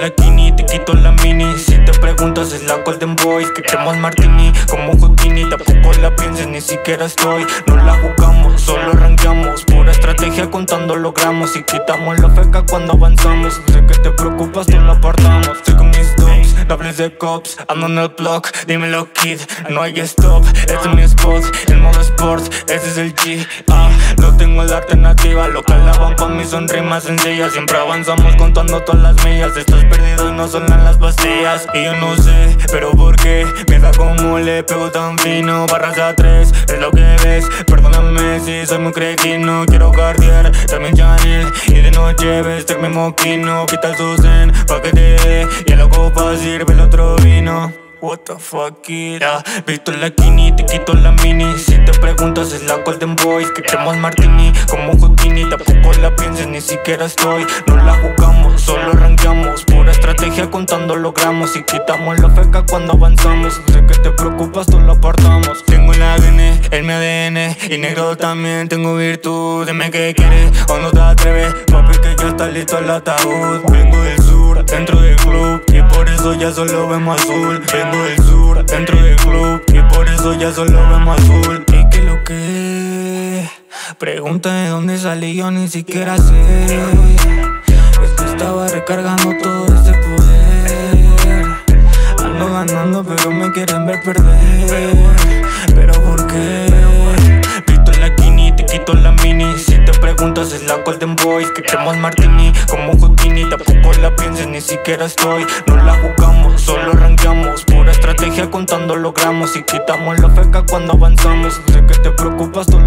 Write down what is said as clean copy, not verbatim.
la Kini, te quito la mini. Si te preguntas es la Golden Boys, que queremos martini como Houdini. Tampoco la pienses, ni siquiera estoy. No la jugamos, solo rankeamos. Pura estrategia contando los gramos. Y quitamos la feca cuando avanzamos. Sé que te preocupas, no la apartamos. Estoy con mis tops, no hables de cops. Ando en el block, dímelo kid. No hay stop, este es mi spot. El modo sports, ese es el G. No tengo la alternativa. Lo que alaban pa' mí son rimas sencillas. Siempre avanzamos contando todas las millas. Estás perdido y no son las pastillas. Y yo no sé, pero por qué. Mierda como le pego tan fino. Barras a 3, es lo que ves. Perdóname si soy muy cretino. Quiero Cartier, también Chanel. Y de noche vestir mi moquino. Quita el Susan, pa' que te dé. Y a la copa sirve el otro vino. What the fuck it Visto la Kini, te quito la mini. Si te preguntas es la Golden Boys, que queremos martini como Houdini. Tampoco la pienses, ni siquiera estoy. No la jugamos, solo rankeamos. Pura estrategia contando los gramos. Y quitamos la feca cuando avanzamos. Sé que te preocupas, tú la apartamos. Tengo el ADN, el mi ADN. Y negro también, tengo virtud. Dime qué quieres o no te atreves. Papi que ya está listo el ataúd. Vengo del sur, dentro del club. Y por eso ya solo vemos azul. Vengo del sur, dentro del club. Y por eso ya solo vemos azul. ¿Y qué lo que? Pregunta de dónde salí, yo ni siquiera sé. Es que estaba recargando todo ese poder. Ando ganando pero me quieren ver perder. ¿Pero por qué? Visto la Kini, te quito la mini. Si te preguntas es la Golden Boys, que queremos martini como Houdini. Tampoco la pienses, ni siquiera estoy. No la jugamos, solo rankeamos. Pura estrategia contando los gramos. Y quitamos la feca cuando avanzamos. Sé que te preocupas, tú